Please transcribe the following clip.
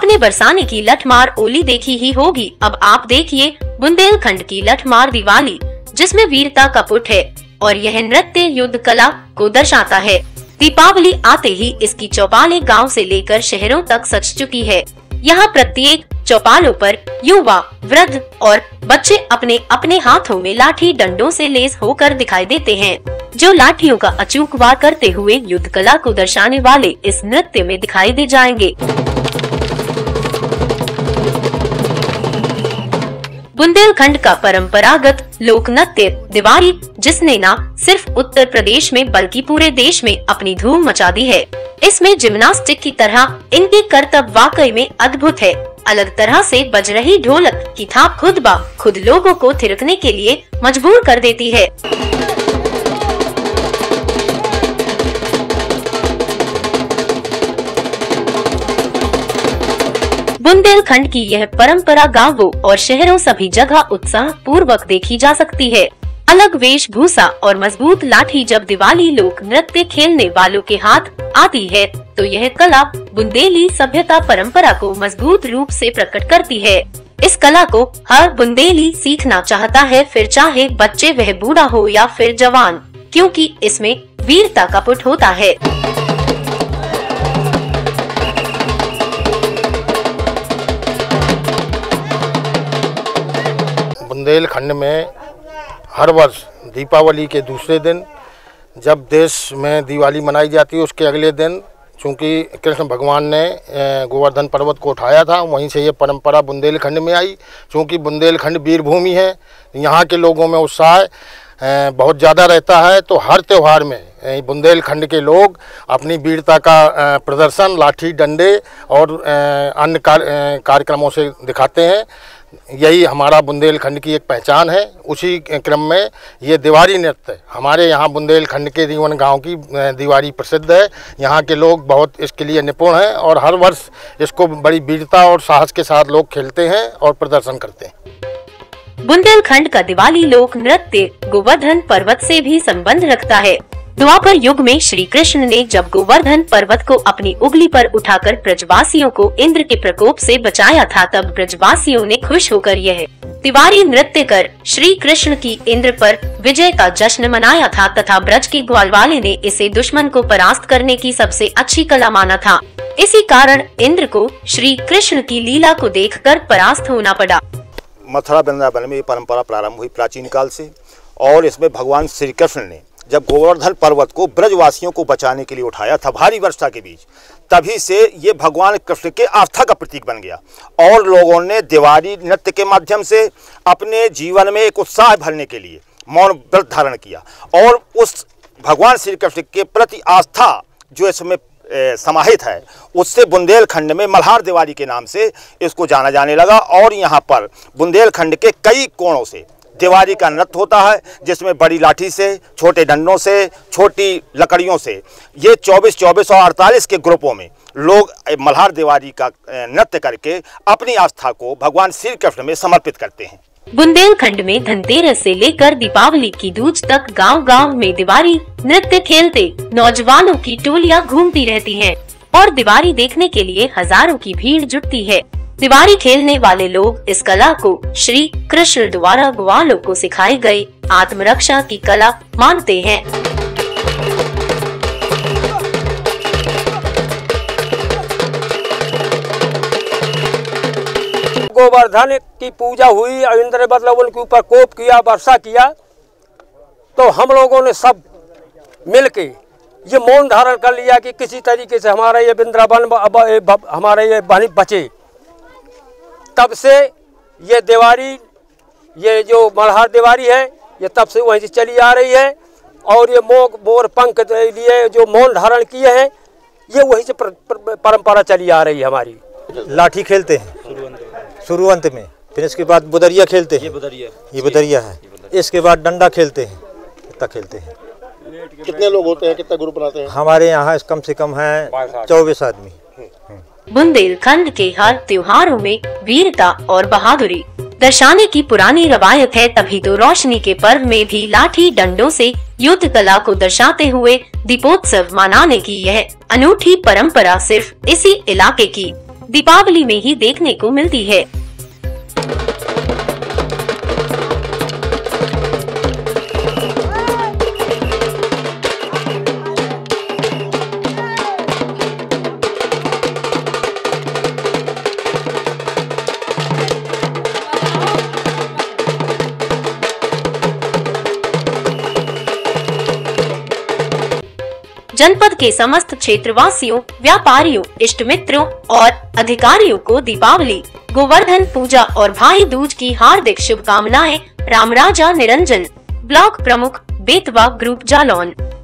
आपने बरसाने की लठमार ओली देखी ही होगी, अब आप देखिए बुंदेलखंड की लठमार दिवाली, जिसमें वीरता का पुट है और यह नृत्य युद्ध कला को दर्शाता है। दीपावली आते ही इसकी चौपालें गांव से लेकर शहरों तक सज चुकी है। यहाँ प्रत्येक चौपालों पर युवा, वृद्ध और बच्चे अपने अपने हाथों में लाठी डंडों से लेस होकर दिखाई देते हैं, जो लाठियों का अचूक वार करते हुए युद्ध कला को दर्शाने वाले इस नृत्य में दिखाई दे जाएंगे। बुंदेलखंड का परंपरागत लोक नृत्य दिवाली, जिसने न सिर्फ उत्तर प्रदेश में बल्कि पूरे देश में अपनी धूम मचा दी है। इसमें जिम्नास्टिक की तरह इनके करतब वाकई में अद्भुत है। अलग तरह से बज रही ढोलक की थाप खुद ब खुद लोगों को थिरकने के लिए मजबूर कर देती है। बुंदेलखंड की यह परंपरा गांवों और शहरों सभी जगह उत्साह पूर्वक देखी जा सकती है। अलग वेशभूषा और मजबूत लाठी जब दिवाली लोक नृत्य खेलने वालों के हाथ आती है, तो यह कला बुंदेली सभ्यता परंपरा को मजबूत रूप से प्रकट करती है। इस कला को हर बुंदेली सीखना चाहता है, फिर चाहे बच्चे वह बूढ़ा हो या फिर जवान, क्योंकि इसमें वीरता का पुट होता है। बुंदेलखंड में हर वर्ष दीपावली के दूसरे दिन जब देश में दिवाली मनाई जाती है, उसके अगले दिन चूँकि कृष्ण भगवान ने गोवर्धन पर्वत को उठाया था, वहीं से ये परंपरा बुंदेलखंड में आई। चूँकि बुंदेलखंड वीरभूमि है, यहाँ के लोगों में उत्साह बहुत ज़्यादा रहता है, तो हर त्यौहार में बुंदेलखंड के लोग अपनी वीरता का प्रदर्शन लाठी डंडे और अन्य कार्यक्रमों से दिखाते हैं। यही हमारा बुंदेलखंड की एक पहचान है। उसी क्रम में ये दिवाली नृत्य हमारे यहाँ बुंदेलखंड के रीवन गांव की दिवाली प्रसिद्ध है। यहाँ के लोग बहुत इसके लिए निपुण हैं और हर वर्ष इसको बड़ी वीरता और साहस के साथ लोग खेलते हैं और प्रदर्शन करते हैं। बुंदेलखंड का दिवाली लोक नृत्य गोवर्धन पर्वत से भी संबंध रखता है। द्वापर युग में श्री कृष्ण ने जब गोवर्धन पर्वत को अपनी उंगली पर उठाकर ब्रजवासियों को इंद्र के प्रकोप से बचाया था, तब ब्रजवासियों ने खुश होकर यह दिवाली नृत्य कर श्री कृष्ण की इंद्र पर विजय का जश्न मनाया था तथा ब्रज के ग्वालवाले ने इसे दुश्मन को परास्त करने की सबसे अच्छी कला माना था। इसी कारण इंद्र को श्री कृष्ण की लीला को देखकर परास्त होना पड़ा। मथुरा वृंदावन में ये परंपरा प्रारंभ हुई प्राचीन काल से, और इसमें भगवान श्री कृष्ण ने जब गोवर्धन पर्वत को ब्रजवासियों को बचाने के लिए उठाया था भारी वर्षा के बीच, तभी से ये भगवान कृष्ण के आस्था का प्रतीक बन गया और लोगों ने दिवाली नृत्य के माध्यम से अपने जीवन में एक उत्साह भरने के लिए मौन व्रत धारण किया और उस भगवान श्री कृष्ण के प्रति आस्था जो इसमें समाहित है, उससे बुंदेलखंड में मल्हार दिवाली के नाम से इसको जाना जाने लगा। और यहाँ पर बुंदेलखंड के कई कोणों से दिवाली का नृत्य होता है, जिसमें बड़ी लाठी से, छोटे डंडों से, छोटी लकड़ियों से ये 24 और 48 के ग्रुपों में लोग मल्हार दिवाली का नृत्य करके अपनी आस्था को भगवान श्री कृष्ण में समर्पित करते हैं। बुंदेलखंड में धनतेरस से लेकर दीपावली की दूज तक गांव-गांव में दिवाली नृत्य खेलते नौजवानों की टोलियां घूमती रहती हैं और दिवाली देखने के लिए हजारों की भीड़ जुटती है। दिवाली खेलने वाले लोग इस कला को श्री कृष्ण द्वारा ग्वालों को सिखाई गई आत्मरक्षा की कला मानते हैं। गोवर्धन की पूजा हुई, इंद्र मतलब उनके ऊपर कोप किया, वर्षा किया, तो हम लोगों ने सब मिलके ये मौन धारण कर लिया कि किसी तरीके से हमारा ये वृंदावन हमारा ये बचे। तब से ये दिवाली, ये जो मल्हार दिवाली है, ये तब से वहीं से चली आ रही है और ये मोर पंख लिए जो मौन धारण किए हैं, ये वहीं से परंपरा चली आ रही है हमारी। लाठी खेलते हैं शुरुआत में, फिर इसके बाद बुदरिया खेलते हैं, ये बुदरिया है, इसके बाद डंडा खेलते हैं, इतना खेलते हैं। कितने लोग होते हैं, कितना ग्रुप बनाते हैं? हमारे यहाँ कम से कम है 24 आदमी। बुंदेलखंड के हर त्योहारों में वीरता और बहादुरी दर्शाने की पुरानी रवायत है, तभी तो रोशनी के पर्व में भी लाठी डंडों से युद्ध कला को दर्शाते हुए दीपोत्सव मनाने की यह अनूठी परंपरा सिर्फ इसी इलाके की दीपावली में ही देखने को मिलती है। जनपद के समस्त क्षेत्रवासियों, व्यापारियों, इष्ट मित्रों और अधिकारियों को दीपावली, गोवर्धन पूजा और भाई दूज की हार्दिक शुभकामनाएं। रामराजा निरंजन, ब्लॉक प्रमुख, बेतवा ग्रुप, जालौन।